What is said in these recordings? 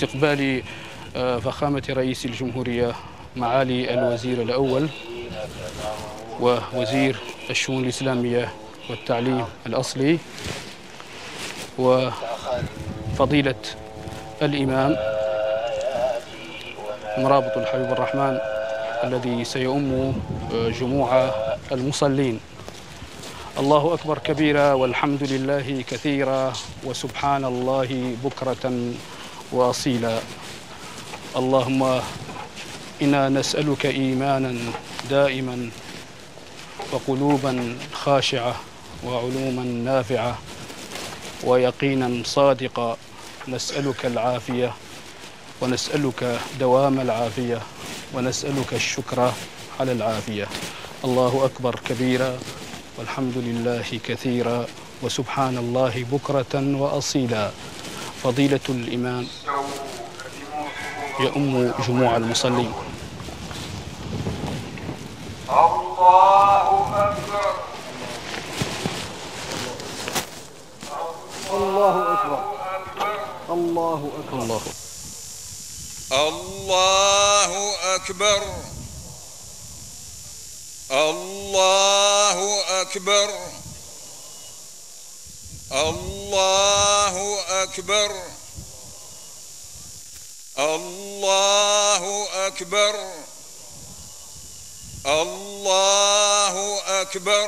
استقبال فخامة رئيس الجمهورية معالي الوزير الأول ووزير الشؤون الإسلامية والتعليم الأصلي وفضيلة الإمام مرابط الحبيب الرحمن الذي سيؤم جموع المصلين. الله أكبر كبيرا والحمد لله كثيرا وسبحان الله بكرة وأصيلا. اللهم إنا نسألك إيمانا دائما وقلوبا خاشعة وعلوما نافعة ويقينا صادقا. نسألك العافية ونسألك دوام العافية ونسألك الشكر على العافية. الله أكبر كبيرا والحمد لله كثيرا وسبحان الله بكرة وأصيلا. فضيلة الإمام يؤم جموع المصلين. الله أكبر. الله أكبر. الله أكبر. الله أكبر. الله أكبر. الله أكبر. الله أكبر. الله أكبر.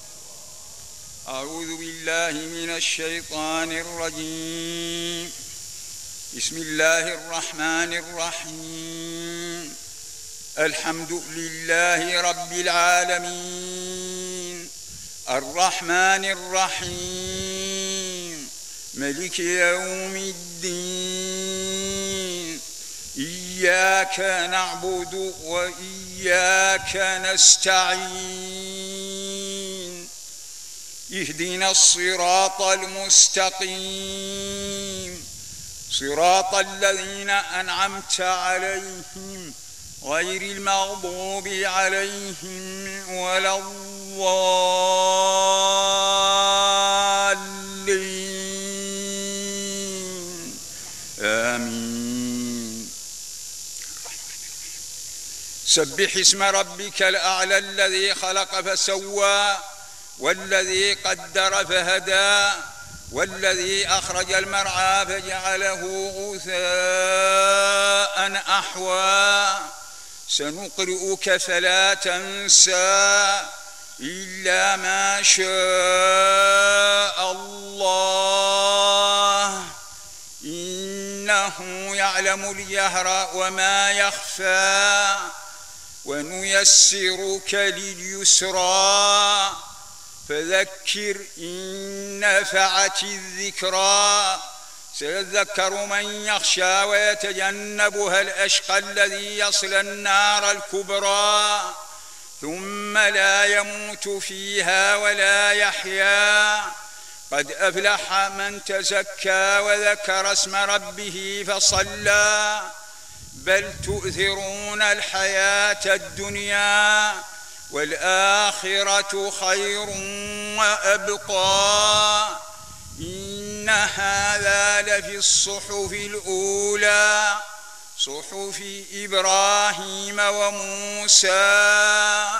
أعوذ بالله من الشيطان الرجيم. بسم الله الرحمن الرحيم. الحمد لله رب العالمين الرحمن الرحيم ملك يوم الدين. إياك نعبد وإياك نستعين. اهدنا الصراط المستقيم صراط الذين أنعمت عليهم غير المغضوب عليهم ولا الضالين. آمين. سبح اسم ربك الأعلى الذي خلق فسوى والذي قدر فهدى والذي أخرج المرعى فجعله غثاء أحوى. سنقرئك فلا تنسى إلا ما شاء الله إنه يعلم الجهر وما يخفى. ونيسرك لليسرى فذكر إن نفعت الذكرى. سيذكر من يخشى ويتجنبها الأشقى الذي يصلى النار الكبرى ثم لا يموت فيها ولا يحيا. قد أفلح من تزكى وذكر اسم ربه فصلى. بل تؤثرون الحياة الدنيا والآخرة خير وأبقى. إن هذا لفي الصحف الأولى صحف إبراهيم وموسى.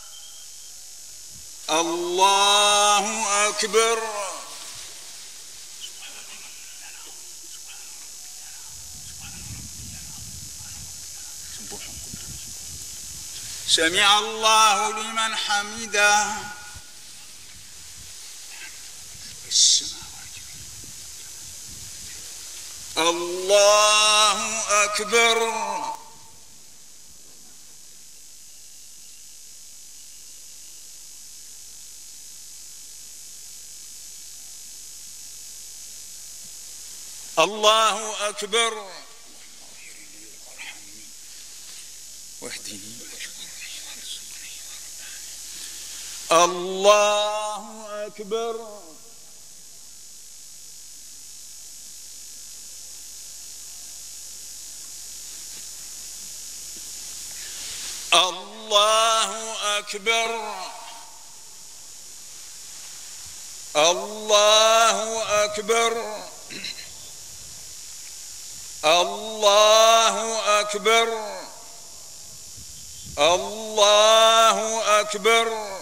الله أكبر. سمع الله لمن حمده. الله أكبر. الله أكبر. واهدني. الله أكبر. الله أكبر. الله أكبر. الله أكبر الله أكبر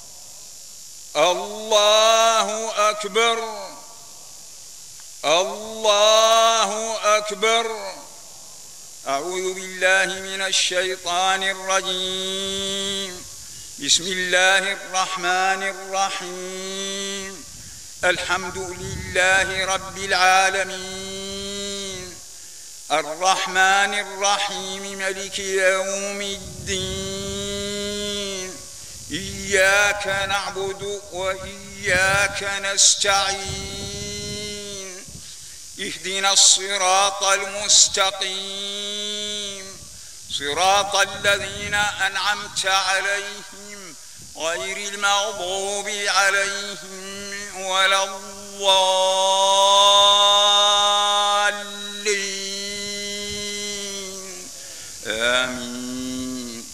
الله أكبر الله أكبر. أعوذ بالله من الشيطان الرجيم. بسم الله الرحمن الرحيم. الحمد لله رب العالمين الرحمن الرحيم مالك يوم الدين. إياك نعبد وإياك نستعين. اهدنا الصراط المستقيم صراط الذين أنعمت عليهم غير المغضوب عليهم ولا الضالين آمين.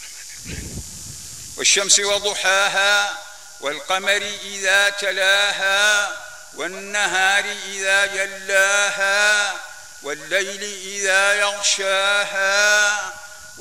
والشمس وضحاها والقمر إذا تلاها والنهار إذا جلاها والليل إذا يغشاها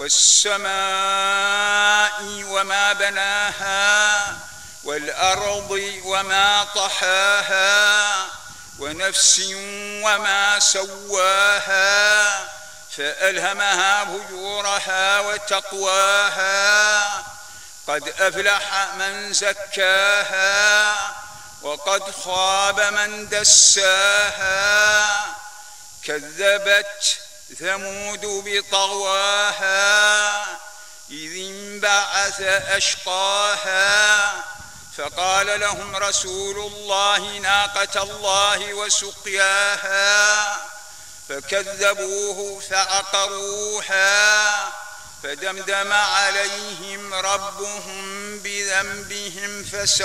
والسماء وما بناها والأرض وما طحاها ونفس وما سواها فألهمها فجورها وتقواها. قد أفلح من زكاها وقد خاب من دساها. كذبت ثمود بطغواها إذ انبعث أشقاها فقال لهم رسول الله ناقة الله وسقياها فكذبوه فعقروها فدمدم عليهم ربهم بذنبهم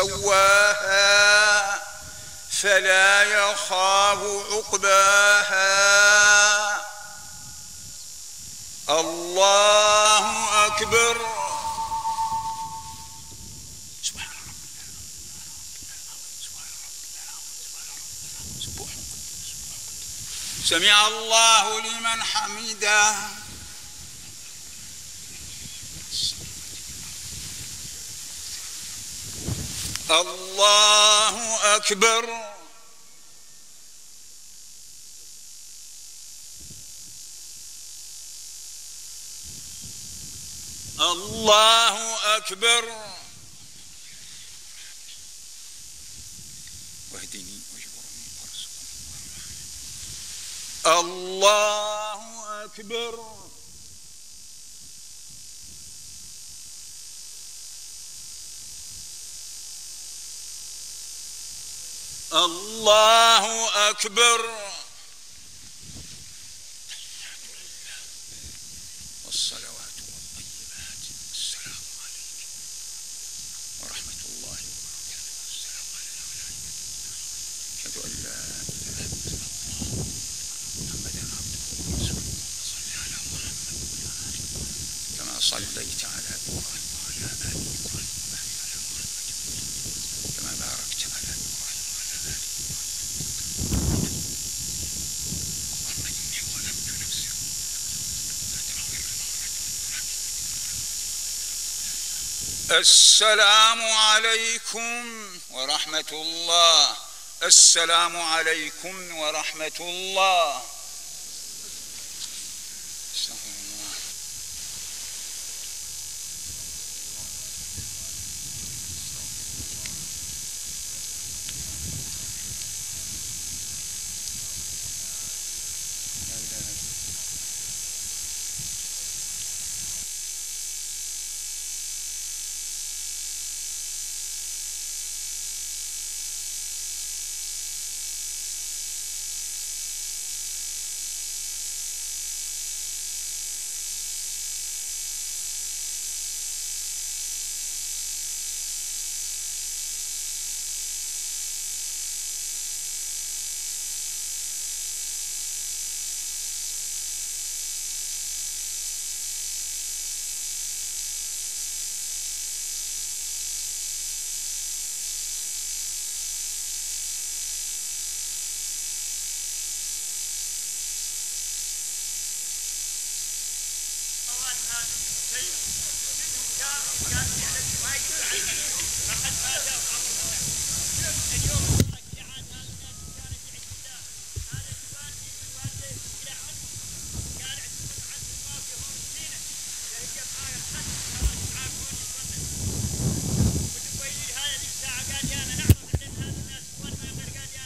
فسواها فلا يخاف عقباها. الله أكبر. سمع الله لمن حمده. الله أكبر. الله أكبر. واهدني واجبرني وارزقني. الله أكبر. الله أكبر. والصلوات والطيبات السلام عليك ورحمة الله وبركاته. السلام علينا وعلى أشهد أن لا إله إلا الله محمدا عبده ورسوله. صل على محمد كما صليت على إبراهيم وعلى آل إبراهيم وبارك على محمد كما باركت على إبراهيم وعلى آل إبراهيم. اللهم إني ظلمت نفسي السلام عليكم ورحمة الله. السلام عليكم ورحمة الله. استغفر الله.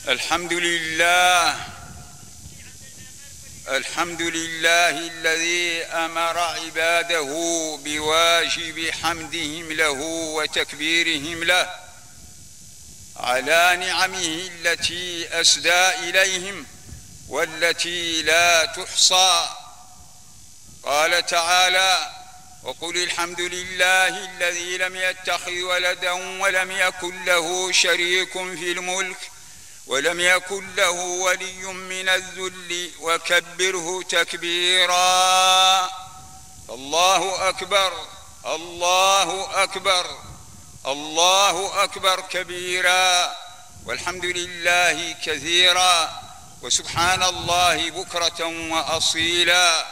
الحمد لله الذي أمر عباده بواجب حمدهم له وتكبيرهم له على نعمه التي أسدى إليهم والتي لا تحصى. قال تعالى: وقل الحمد لله الذي لم يتخذ ولدا ولم يكن له شريك في الملك ولم يكن له ولي من الذل وكبره تكبيرا. الله أكبر الله أكبر الله أكبر كبيرا، والحمد لله كثيرا، وسبحان الله بكرة وأصيلا.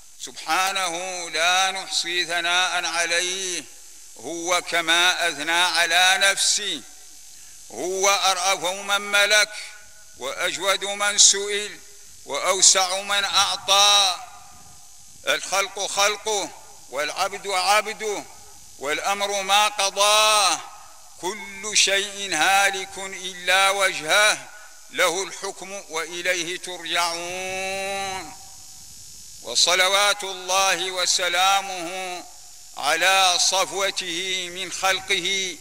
سبحانه لا نحصي ثناء عليه، هو كما أثنى على نفسه. هو أرأف من ملك وأجود من سئل وأوسع من أعطى. الخلق خلقه والعبد عبده والأمر ما قضاه. كل شيء هالك إلا وجهه، له الحكم وإليه ترجعون. وصلوات الله وسلامه على صفوته من خلقه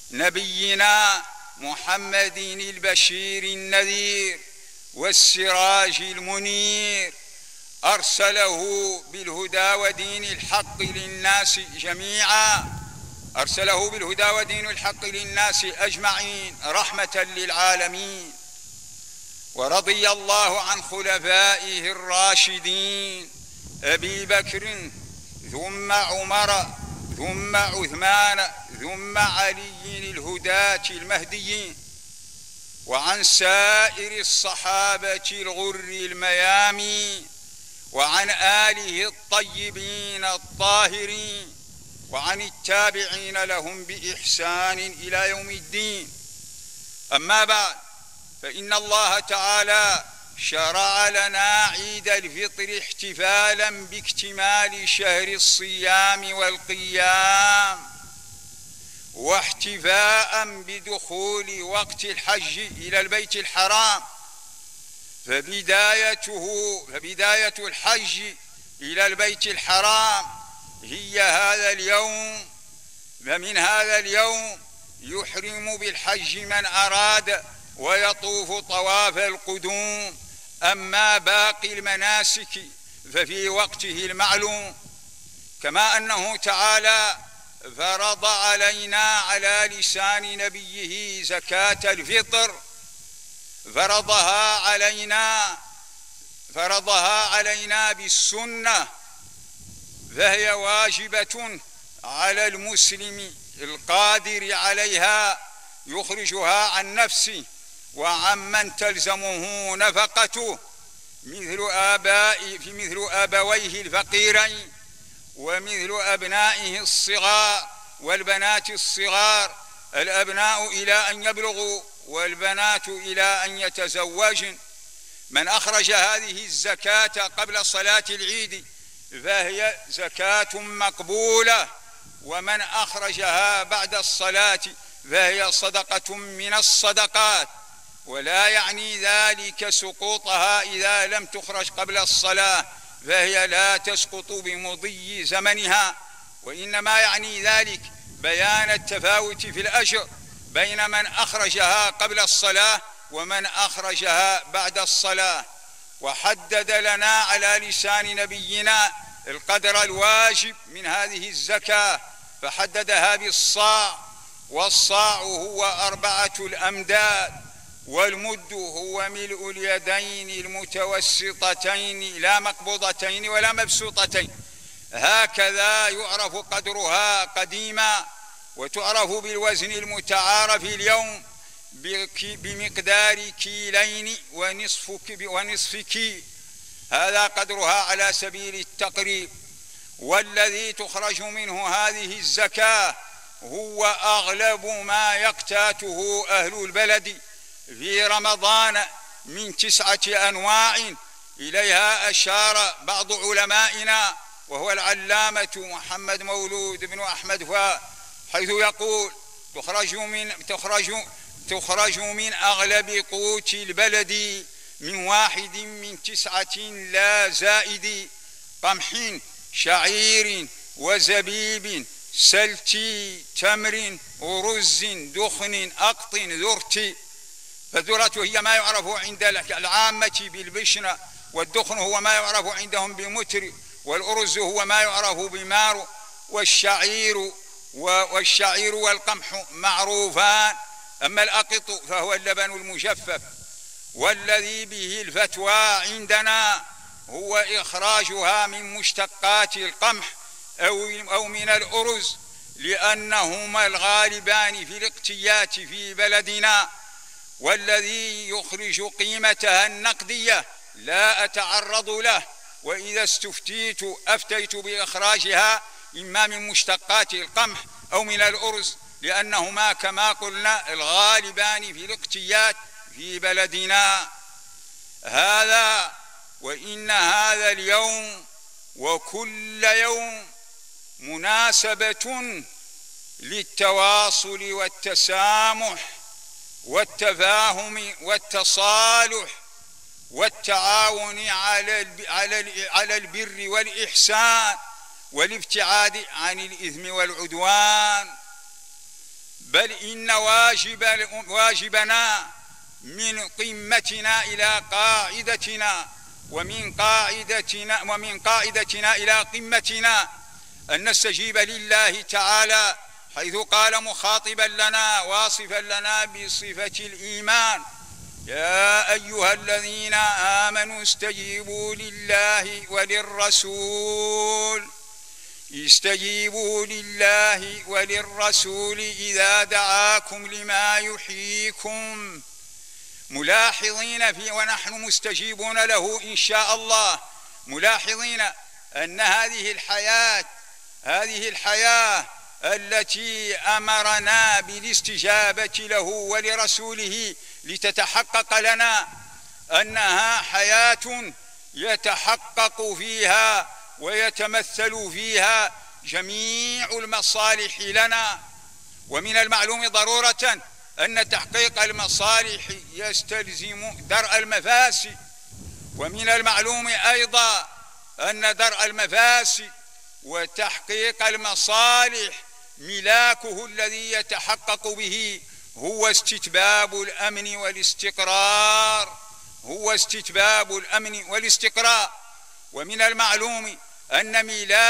نبينا محمد البشير النذير والسراج المنير، أرسله بالهدى ودين الحق للناس جميعا، أرسله بالهدى ودين الحق للناس أجمعين رحمة للعالمين. ورضي الله عن خلفائه الراشدين أبي بكر ثم عمر ثم عثمان ثم علي الهداة المهديين، وعن سائر الصحابة الغر الميامين، وعن آله الطيبين الطاهرين، وعن التابعين لهم بإحسان إلى يوم الدين. أما بعد، فإن الله تعالى شرع لنا عيد الفطر احتفالا باكتمال شهر الصيام والقيام، واحتفاء بدخول وقت الحج إلى البيت الحرام. فبداية الحج إلى البيت الحرام هي هذا اليوم، ومن هذا اليوم يحرم بالحج من أراد ويطوف طواف القدوم. أما باقي المناسك ففي وقته المعلوم، كما أنه تعالى فرض علينا على لسان نبيه زكاة الفطر، فرضها علينا بالسنة، فهي واجبة على المسلم القادر عليها، يخرجها عن نفسه وعمن تلزمه نفقته، مثل أبويه الفقيرين، ومثل أبنائه الصغار والبنات الصغار، الأبناء إلى أن يبلغوا والبنات إلى أن يتزوجن. من أخرج هذه الزكاة قبل صلاة العيد فهي زكاة مقبولة، ومن أخرجها بعد الصلاة فهي صدقة من الصدقات، ولا يعني ذلك سقوطها إذا لم تخرج قبل الصلاة، فهي لا تسقط بمضي زمنها، وإنما يعني ذلك بيان التفاوت في الأجر بين من أخرجها قبل الصلاة ومن أخرجها بعد الصلاة. وحدد لنا على لسان نبينا القدر الواجب من هذه الزكاة، فحددها بالصاع، والصاع هو 4 الأمداد، والمد هو ملء اليدين المتوسطتين لا مقبوضتين ولا مبسوطتين. هكذا يعرف قدرها قديما، وتعرف بالوزن المتعارف اليوم بمقدار كيلين ونصف كيل، هذا قدرها على سبيل التقريب. والذي تخرج منه هذه الزكاة هو أغلب ما يقتاته أهل البلد في رمضان من 9 أنواع، إليها أشار بعض علمائنا وهو العلامة محمد مولود بن أحمد فا، حيث يقول تخرج من أغلب قوت البلد من 1 من 9 لا زائد، قمح شعير وزبيب سلت تمر ورز دخن أقط ذرت. فالذرة هي ما يعرف عند العامة بالبشنة، والدخن هو ما يعرف عندهم بمتر، والأرز هو ما يعرف بمار، والشعير والقمح معروفان. أما الأقط فهو اللبن المجفف، والذي به الفتوى عندنا هو إخراجها من مشتقات القمح أو من الأرز، لأنهما الغالبان في الاقتيات في بلدنا. والذي يخرج قيمتها النقدية لا أتعرض له، وإذا استفتيت أفتيت بإخراجها إما من مشتقات القمح أو من الأرز، لأنهما كما قلنا الغالبان في الاقتيات في بلدنا هذا. وإن هذا اليوم وكل يوم مناسبة للتواصل والتسامح والتفاهم والتصالح والتعاون على البر والإحسان والابتعاد عن الإثم والعدوان. بل إن واجبنا من قمتنا إلى قاعدتنا ومن قاعدتنا إلى قمتنا أن نستجيب لله تعالى، حيث قال مخاطبا لنا واصفا لنا بصفة الإيمان: يا أيها الذين آمنوا استجيبوا لله وللرسول إذا دعاكم لما يحييكم، ملاحظين فيه ونحن مستجيبون له إن شاء الله، ملاحظين أن هذه الحياة التي أمرنا بالاستجابة له ولرسوله لتتحقق لنا أنها حياة يتحقق فيها ويتمثل فيها جميع المصالح لنا. ومن المعلوم ضرورة أن تحقيق المصالح يستلزم درء المفاسد، ومن المعلوم أيضا أن درء المفاسد وتحقيق المصالح ملاكه الذي يتحقق به هو استتباب الأمن والاستقرار. ومن المعلوم أن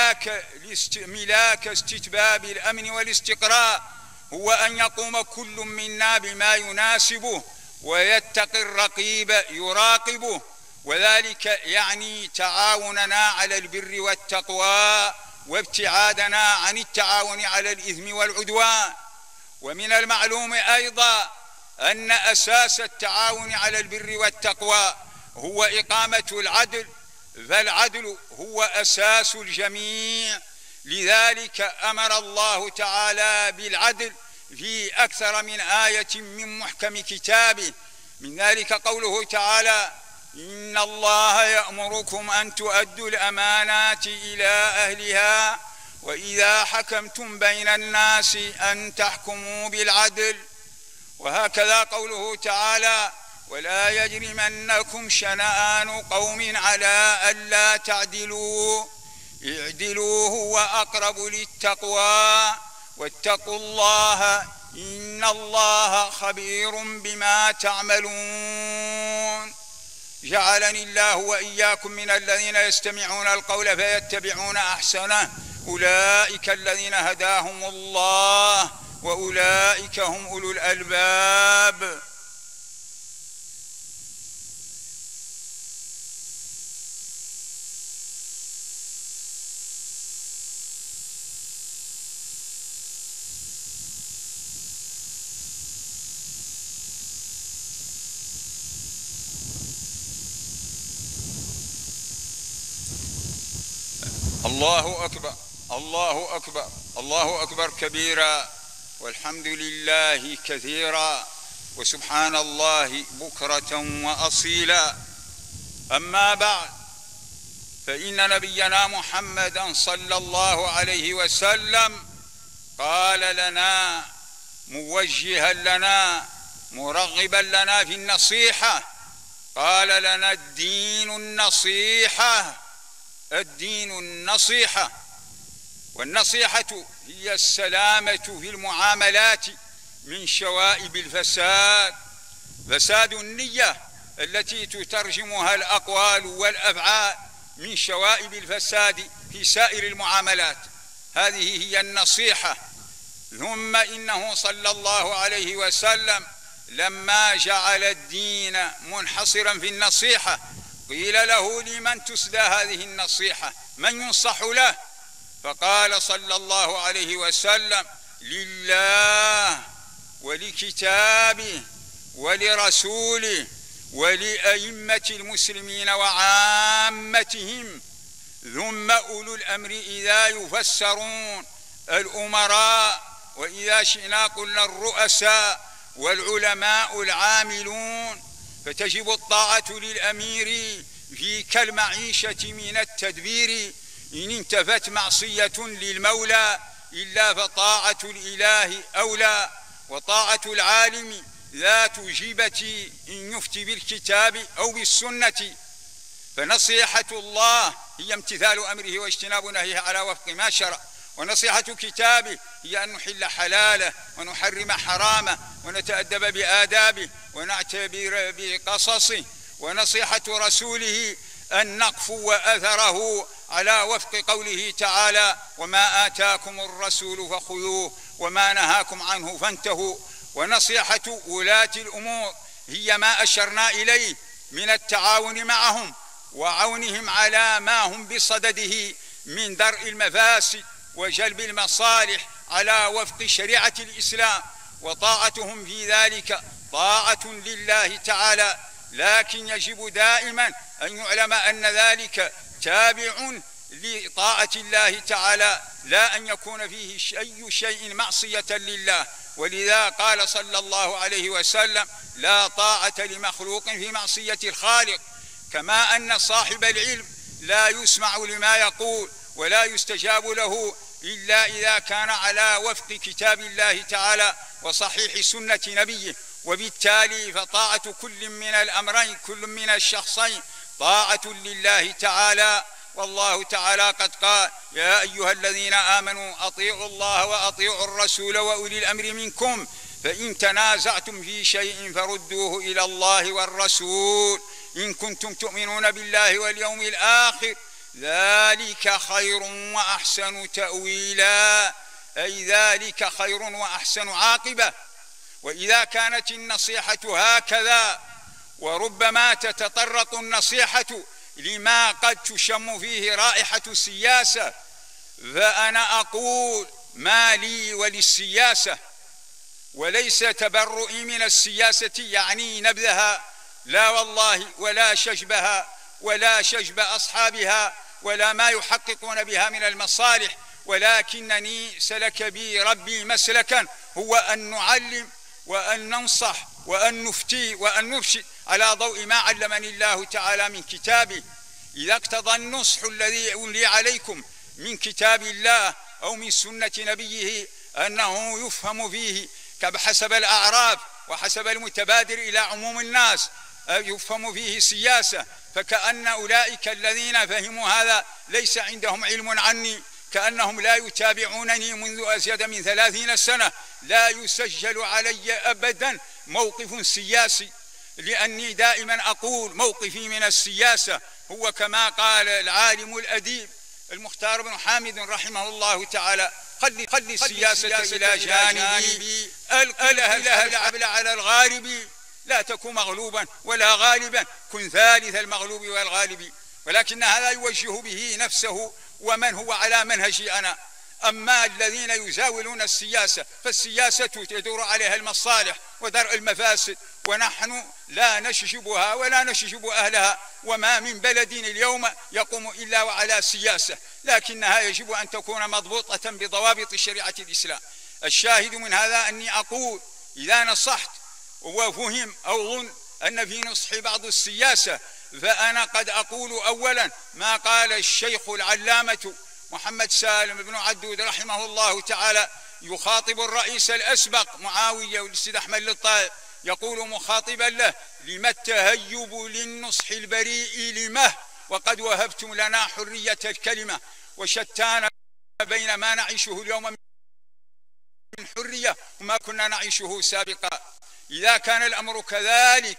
ملاك استتباب الأمن والاستقرار هو أن يقوم كل منا بما يناسبه ويتقي الرقيب يراقبه، وذلك يعني تعاوننا على البر والتقوى وابتعادنا عن التعاون على الإثم والعدوان. ومن المعلوم أيضا أن أساس التعاون على البر والتقوى هو إقامة العدل، فالعدل هو أساس الجميع. لذلك أمر الله تعالى بالعدل في أكثر من آية من محكم كتابه، من ذلك قوله تعالى: إن الله يأمركم أن تؤدوا الأمانات إلى أهلها وإذا حكمتم بين الناس أن تحكموا بالعدل. وهكذا قوله تعالى: ولا يجرمنكم شنآن قوم على ألا تعدلوا اعدلوا هو أقرب للتقوى واتقوا الله إن الله خبير بما تعملون. جعلني الله وإياكم من الذين يستمعون القول فيتبعون أحسنه، أولئك الذين هداهم الله وأولئك هم أولو الألباب. الله أكبر الله أكبر الله أكبر كبيرا، والحمد لله كثيرا، وسبحان الله بكرة وأصيلا. أما بعد، فإن نبينا محمدا صلى الله عليه وسلم قال لنا موجها لنا مرغبا لنا في النصيحة، قال لنا الدين النصيحة، الدين النصيحة. والنصيحة هي السلامة في المعاملات من شوائب الفساد، فساد النية التي تترجمها الأقوال والأفعال من شوائب الفساد في سائر المعاملات، هذه هي النصيحة. ثم إنه صلى الله عليه وسلم لما جعل الدين منحصرا في النصيحة قيل له: لمن تسدى هذه النصيحة؟ من ينصح له؟ فقال صلى الله عليه وسلم: لله ولكتابه ولرسوله ولأئمة المسلمين وعامتهم، ثم أولو الأمر إذا يفسرون، الأمراء، وإذا شئنا قلنا الرؤساء، والعلماء العاملون. فتجب الطاعة للأمير في كالمعيشة من التدبير، إن انتفت معصية للمولى إلا فطاعة الإله أولى، وطاعة العالم ذات جيبة إن يفتي بالكتاب أو بالسنة. فنصيحة الله هي امتثال أمره واجتناب نهيه على وفق ما شرع، ونصيحة كتابه هي أن نحل حلاله ونحرم حرامه ونتأدب بآدابه ونعتبر بقصصه، ونصيحة رسوله أن نقفو أثره على وفق قوله تعالى: وما آتاكم الرسول فخذوه وما نهاكم عنه فانتهوا. ونصيحة ولاة الأمور هي ما أشرنا إليه من التعاون معهم وعونهم على ما هم بصدده من درء المفاسد وجلب المصالح على وفق شريعة الإسلام، وطاعتهم في ذلك طاعة لله تعالى. لكن يجب دائما أن يعلم أن ذلك تابع لطاعة الله تعالى، لا أن يكون فيه أي شيء معصية لله. ولذا قال صلى الله عليه وسلم: لا طاعة لمخلوق في معصية الخالق. كما أن صاحب العلم لا يسمع لما يقول ولا يستجاب له إلا إذا كان على وفق كتاب الله تعالى وصحيح سنة نبيه. وبالتالي فطاعة كل من الأمرين، كل من الشخصين، طاعة لله تعالى. والله تعالى قد قال: يا أيها الذين آمنوا أطيعوا الله وأطيعوا الرسول وأولي الأمر منكم، فإن تنازعتم في شيء فردوه إلى الله والرسول إن كنتم تؤمنون بالله واليوم الآخر، ذلك خير وأحسن تأويلا، أي ذلك خير وأحسن عاقبة. وإذا كانت النصيحة هكذا، وربما تتطرق النصيحة لما قد تشم فيه رائحة السياسة، فأنا أقول: ما لي وللسياسة، وليس تبرؤي من السياسة يعني نبذها، لا والله، ولا شجبها ولا شجب أصحابها ولا ما يحققون بها من المصالح، ولكنني سلك بي ربي مسلكا هو أن نعلم وأن ننصح وأن نفتي وأن نرشد على ضوء ما علمني الله تعالى من كتابه. إذا اقتضى النصح الذي أولي عليكم من كتاب الله أو من سنة نبيه أنه يفهم فيه حسب الأعراف وحسب المتبادر إلى عموم الناس، يفهم فيه سياسة، فكأن أولئك الذين فهموا هذا ليس عندهم علم عني، كأنهم لا يتابعونني منذ أزيد من 30 سنة، لا يسجل علي أبدا موقف سياسي، لأني دائما أقول: موقفي من السياسة هو كما قال العالم الأديب المختار بن حامد رحمه الله تعالى: خلي السياسة إلى جانبي، ألقى الحبل على الغالب، لا تكن مغلوبا ولا غالبا، كن ثالث المغلوب والغالب. ولكن هذا يوجه به نفسه ومن هو على منهجي أنا. أما الذين يزاولون السياسة فالسياسة تدور عليها المصالح ودرء المفاسد، ونحن لا نشجبها ولا نشجب أهلها، وما من بلد اليوم يقوم إلا وعلى سياسة، لكنها يجب أن تكون مضبوطة بضوابط شريعة الإسلام. الشاهد من هذا أني أقول: إذا نصحت وفهم أو ظن أن في نصح بعض السياسة، فأنا قد أقول أولا ما قال الشيخ العلامة محمد سالم بن عدود رحمه الله تعالى يخاطب الرئيس الأسبق معاوية والسيد أحمد للطائف، يقول مخاطبا له: لم التهيب للنصح البريء لمه وقد وهبتم لنا حرية الكلمة، وشتان بين ما نعيشه اليوم من حرية وما كنا نعيشه سابقا. إذا كان الأمر كذلك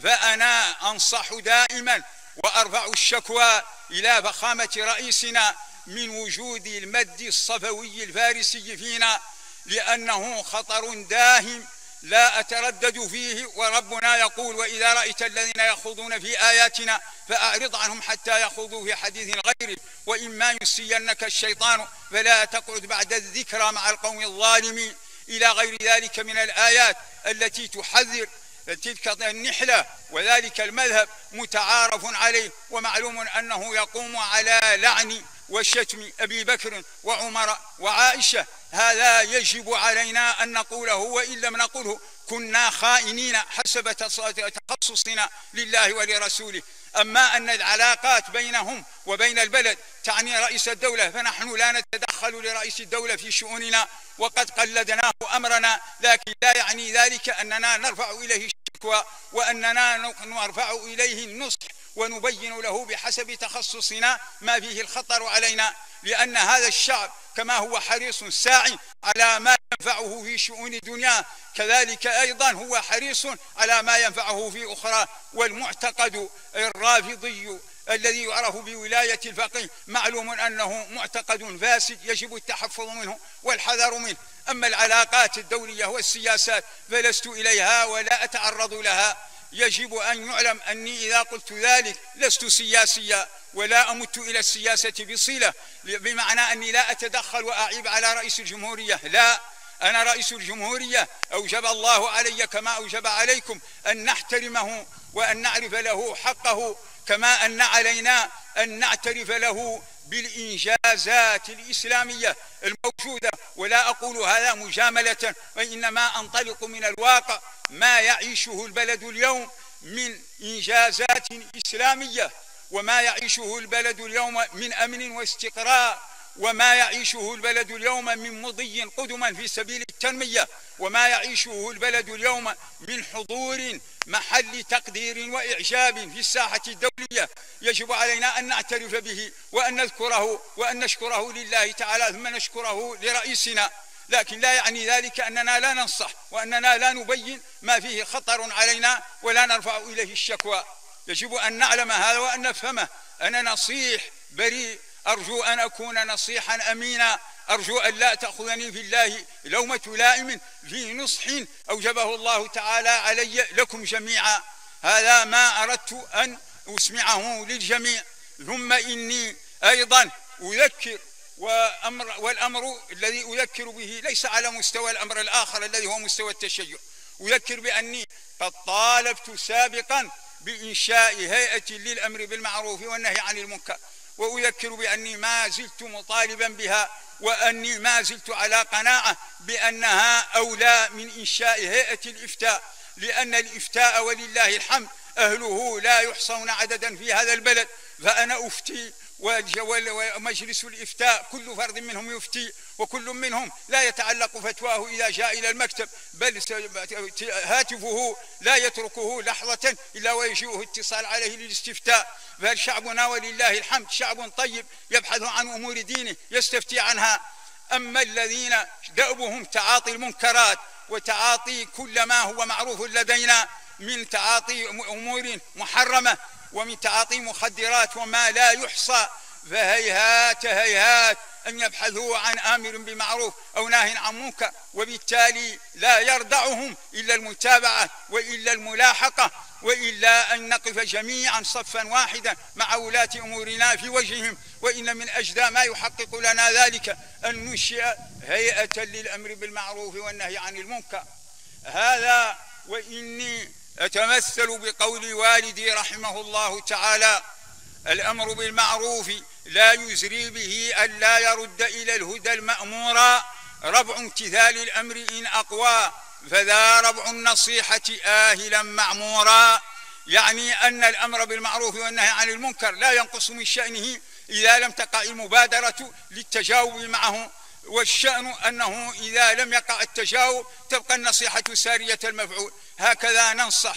فأنا أنصح دائما وأرفع الشكوى إلى فخامة رئيسنا من وجود المد الصفوي الفارسي فينا، لأنه خطر داهم لا أتردد فيه. وربنا يقول: وإذا رأيت الذين يخوضون في آياتنا فأعرض عنهم حتى يخوضوا في حديث غيره، وإما ينسينك الشيطان فلا تقعد بعد الذكرى مع القوم الظالمين، إلى غير ذلك من الآيات التي تحذر تلك النحلة. وذلك المذهب متعارف عليه، ومعلوم أنه يقوم على لعن وشتم أبي بكر وعمر وعائشة. هذا يجب علينا أن نقوله، وإن لم نقله كنا خائنين حسب تخصصنا لله ولرسوله. أما أن العلاقات بينهم وبين البلد تعني رئيس الدولة، فنحن لا نتدخل لرئيس الدولة في شؤوننا وقد قلدناه أمرنا، لكن لا يعني ذلك أننا نرفع إليه الشكوى وأننا نرفع إليه النصح ونبين له بحسب تخصصنا ما فيه الخطر علينا، لأن هذا الشعب كما هو حريص ساعي على ما ينفعه في شؤون دنياه، كذلك أيضا هو حريص على ما ينفعه في أخرى. والمعتقد الرافضي الذي يعرف بولاية الفقيه معلوم أنه معتقد فاسد يجب التحفظ منه والحذر منه. أما العلاقات الدولية والسياسات فلست إليها ولا أتعرض لها. يجب أن يعلم أني إذا قلت ذلك لست سياسيا ولا أمت إلى السياسة بصلة، بمعنى أني لا أتدخل وأعيب على رئيس الجمهورية، لا، أنا رئيس الجمهورية أوجب الله علي كما أوجب عليكم أن نحترمه وأن نعرف له حقه، كما أن علينا أن نعترف له بالإنجازات الإسلامية الموجودة. ولا أقول هذا مجاملة، وإنما أنطلق من الواقع ما يعيشه البلد اليوم من إنجازات إسلامية، وما يعيشه البلد اليوم من أمن واستقرار، وما يعيشه البلد اليوم من مضي قدما في سبيل التنمية، وما يعيشه البلد اليوم من حضور محل تقدير وإعجاب في الساحة الدولية. يجب علينا أن نعترف به وأن نذكره وأن نشكره لله تعالى ثم نشكره لرئيسنا، لكن لا يعني ذلك أننا لا ننصح وأننا لا نبين ما فيه خطر علينا ولا نرفع إليه الشكوى. يجب أن نعلم هذا وأن نفهمه. أنا نصيح بريء، أرجو أن أكون نصيحا أمينا، أرجو أن لا تأخذني في الله لومة لائم في نصح أوجبه الله تعالى علي لكم جميعا. هذا ما أردت أن أسمعه للجميع. ثم إني أيضا أذكر، والأمر الذي أذكر به ليس على مستوى الأمر الآخر الذي هو مستوى التشيع. أذكر بأني قد طالبت سابقا بإنشاء هيئة للأمر بالمعروف والنهي عن المنكر، وأذكر بأني ما زلت مطالبا بها، وأني ما زلت على قناعة بأنها أولى من إنشاء هيئة الإفتاء، لأن الإفتاء ولله الحمد أهله لا يحصون عددا في هذا البلد. فأنا أفتي ومجلس الإفتاء كل فرد منهم يفتي، وكل منهم لا يتعلق فتواه إذا جاء إلى المكتب، بل هاتفه لا يتركه لحظة إلا ويجيئه اتصال عليه للاستفتاء. فشعبنا ولله الحمد شعب طيب يبحث عن أمور دينه يستفتي عنها. أما الذين دأبهم تعاطي المنكرات وتعاطي كل ما هو معروف لدينا من تعاطي أمور محرمة ومن تعاطي مخدرات وما لا يحصى، فهيهات هيهات أن يبحثوا عن آمر بمعروف أو ناهي عن منكر، وبالتالي لا يردعهم إلا المتابعة وإلا الملاحقة، وإلا أن نقف جميعا صفا واحدا مع ولاة أمورنا في وجههم. وإن من أجدى ما يحقق لنا ذلك أن ننشئ هيئة للأمر بالمعروف والنهي عن المنكر. هذا وإني أتمثل بقول والدي رحمه الله تعالى: الأمر بالمعروف لا يزري به أن لا يرد إلى الهدى المأمورا، ربع امتثال الأمر إن أقوى، فذا ربع النصيحة آهلا معمورا. يعني أن الأمر بالمعروف والنهي عن المنكر لا ينقص من شأنه إذا لم تقع المبادرة للتجاوب معه. والشأن أنه إذا لم يقع التجاوب تبقى النصيحة سارية المفعول. هكذا ننصح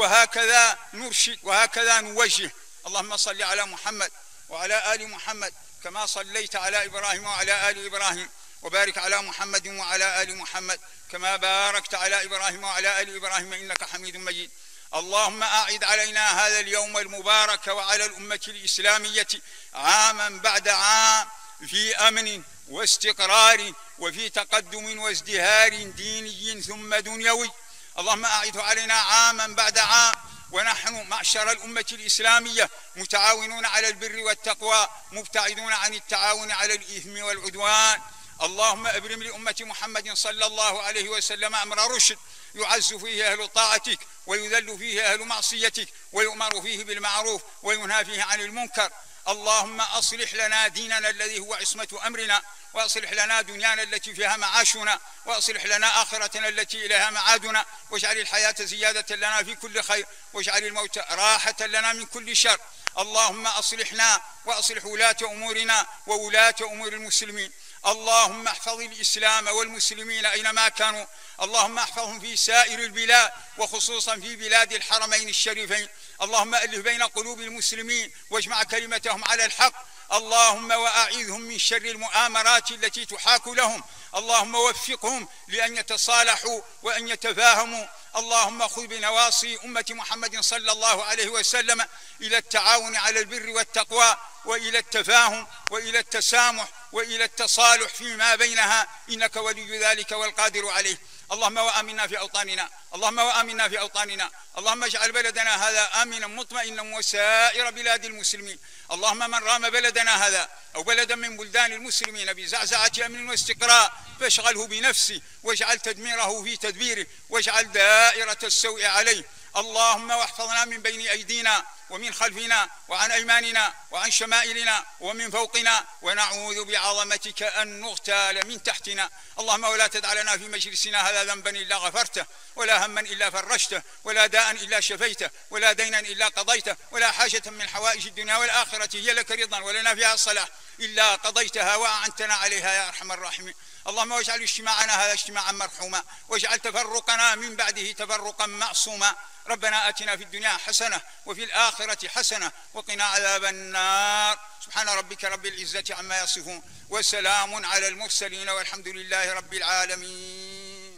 وهكذا نرشد وهكذا نوجه. اللهم صل على محمد وعلى آل محمد كما صليت على إبراهيم وعلى آل إبراهيم، وبارك على محمد وعلى آل محمد كما باركت على إبراهيم وعلى آل إبراهيم إنك حميد مجيد. اللهم أعد علينا هذا اليوم المبارك وعلى الأمة الإسلامية عاما بعد عام في أمن واستقرار وفي تقدم وازدهار ديني ثم دنيوي. اللهم أعده علينا عاما بعد عام ونحن معشر الأمة الإسلامية متعاونون على البر والتقوى مبتعدون عن التعاون على الإثم والعدوان. اللهم أبرم لأمة محمد صلى الله عليه وسلم أمر رشد يعز فيه أهل طاعتك ويذل فيه أهل معصيتك ويؤمر فيه بالمعروف وينهى فيه عن المنكر. اللهم أصلح لنا ديننا الذي هو عصمة أمرنا، وأصلح لنا دنيانا التي فيها معاشنا، وأصلح لنا آخرتنا التي إليها معادنا، واجعل الحياة زيادة لنا في كل خير، واجعل الموت راحة لنا من كل شر. اللهم أصلحنا وأصلح ولاة أمورنا وولاة أمور المسلمين. اللهم احفظ الإسلام والمسلمين أينما كانوا. اللهم احفظهم في سائر البلاد وخصوصا في بلاد الحرمين الشريفين. اللهم ألف بين قلوب المسلمين واجمع كلمتهم على الحق. اللهم وأعيذهم من شر المؤامرات التي تحاك لهم. اللهم وفقهم لأن يتصالحوا وأن يتفاهموا. اللهم خذ بنواصي أمة محمد صلى الله عليه وسلم إلى التعاون على البر والتقوى وإلى التفاهم وإلى التسامح وإلى التصالح فيما بينها، إنك ولي ذلك والقادر عليه. اللهم وآمنا في أوطاننا، اللهم وآمنا في أوطاننا، اللهم اجعل بلدنا هذا آمنا مطمئنا وسائر بلاد المسلمين. اللهم من رام بلدنا هذا أو بلدا من بلدان المسلمين بزعزعة أمن واستقرار فاشغله بنفسه واجعل تدميره في تدبيره واجعل دائرة السوء عليه. اللهم واحفظنا من بين أيدينا ومن خلفنا وعن أيماننا وعن شمائلنا ومن فوقنا، ونعوذ بعظمتك أن نغتال من تحتنا. اللهم ولا تدع لنا في مجلسنا هذا ذنبا إلا غفرته، ولا هما إلا فرجته، ولا داء إلا شفيته، ولا دينا إلا قضيته، ولا حاجة من حوائج الدنيا والآخرة هي لك رضا ولنا فيها الصلاح إلا قضيتها وأعنتنا عليها يا أرحم الراحمين. اللهم واجعل اجتماعنا هذا اجتماعا مرحوما، واجعل تفرقنا من بعده تفرقا معصوما. ربنا آتنا في الدنيا حسنة وفي الآخرة حسنة وقنا عذاب النار. سبحان ربك رب العزة عما يصفون وسلام على المرسلين والحمد لله رب العالمين.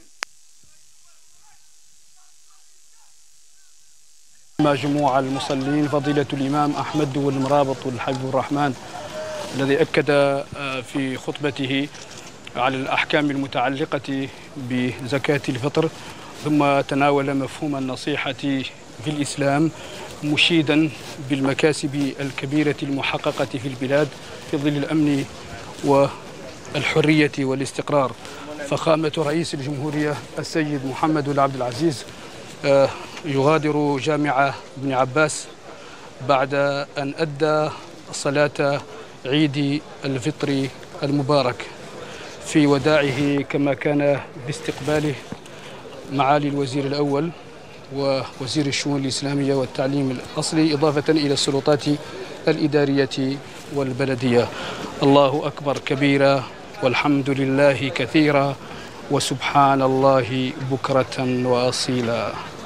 مجموع المصلين فضيلة الإمام أحمد والمرابط والحبيب الرحمن الذي أكد في خطبته على الأحكام المتعلقة بزكاة الفطر، ثم تناول مفهوم النصيحة في الإسلام مشيدا بالمكاسب الكبيرة المحققة في البلاد في ظل الأمن والحرية والاستقرار. فخامة رئيس الجمهورية السيد محمد بن عبد العزيز يغادر جامع ابن عباس بعد أن أدى صلاة عيد الفطر المبارك في وداعه، كما كان باستقباله معالي الوزير الأول ووزير الشؤون الإسلامية والتعليم الأصلي، إضافة إلى السلطات الإدارية والبلدية. الله أكبر كبيرا والحمد لله كثيرا وسبحان الله بكرة وأصيلا.